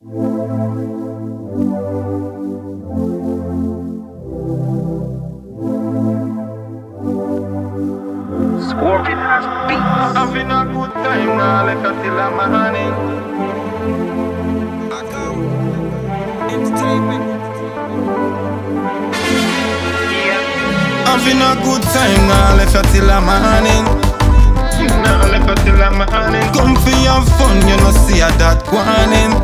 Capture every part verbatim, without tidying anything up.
Scorpion has beats. Having a good time now, left until the morning. Akam Entertainment. Having a good time now, left until the morning. Now left until the morning. Come for your fun, you know see a that guanin.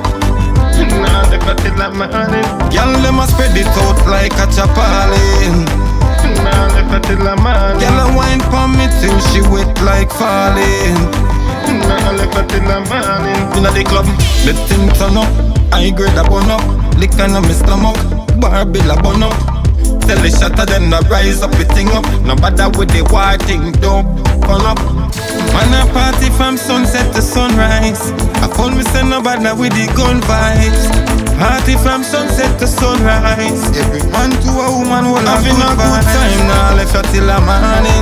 Now left until the morning. Y'all them a spread it out like a chapalin. Now left until the morning. Y'all a wine pon me till she wet like falling. Now left until the morning. Inna the club, the thing turn up. I grade a bun up, lick on my stomach. Barbell a bun up. Tell the shatter then I rise up, it thing up. No bother with the war thing, don't pull up. Man a party from sunset to sunrise. I phone me say no bother with the gun vibes. Party from sunset to sunrise. Every man to a woman will have a good time. Now left her till the morning.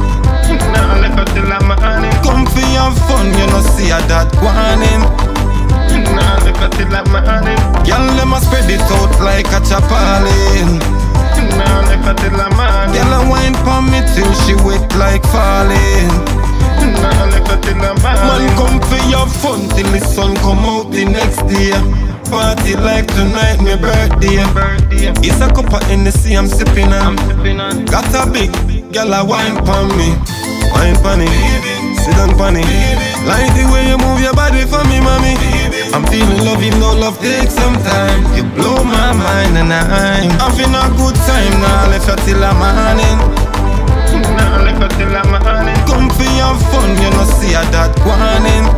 Now left her till the morning. Come for your fun, you know see a that guanin. Now left her till the morning. Y'all them a spread it out like a chapalin. Now left her till the morning. Y'all a wine pon me till she wet like falling. Now left her till the morning. Man come for your fun till the sun come out the next day. Party like tonight, my birthday. birthday. It's a cup of Hennessy I'm sipping on. I'm sipping on. Got a big girl a wine pon me, wine pon it, sit down pon it. Like the way you move your body for me, mommy. I'm feeling love, even though love takes some time. You blow my mind and I'm having a good time. Now left her till the morning. Now left her till the morning. Come for your fun, you know see a that guanin.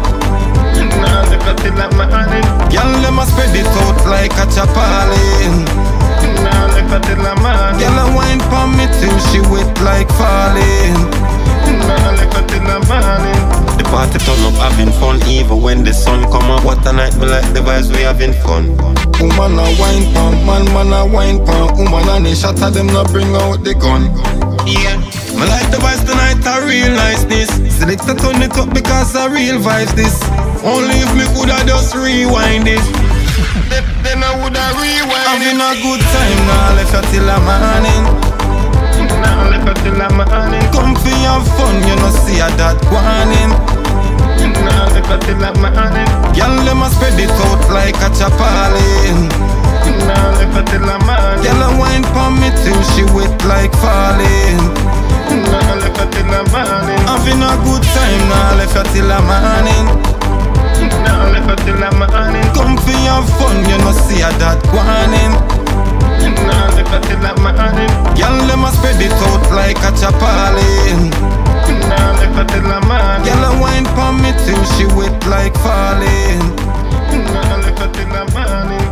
Now left her till the morning. Y'all them a spread it out like a chapalin. Now left her till the morning. Y'all a wine pon me till she wet like falling. Now left her till the morning. The party turn up having fun even when the sun come up. What a night, me like the vibes we having fun. Woman a wine pon, man man a wine pon. Woman and they shatter them not bring out the gun. Yeah, me like the vibes tonight a real niceness. Select to turn it up because a real vibes this. Only if me coulda just rewind it. then, then I woulda rewind Having it. Having a good time now left her till the morning. Now left her till the morning. Come for your fun, you know see a that guanin. Now left her till the morning. Y'all them a spread it out like a chapalin. Now left her till the morning. Y'all a wine pon me till she wet like falling. Now left her till the morning. Having a good time now left her till the morning. Now left her till the morning. Come for your fun, you know see a that guanin. Now left her till the morning. Y'all them a spread it out like a chapalin. Now left her till the morning. Y'all a wine pon me till she wet like falling. Now left her till the morning.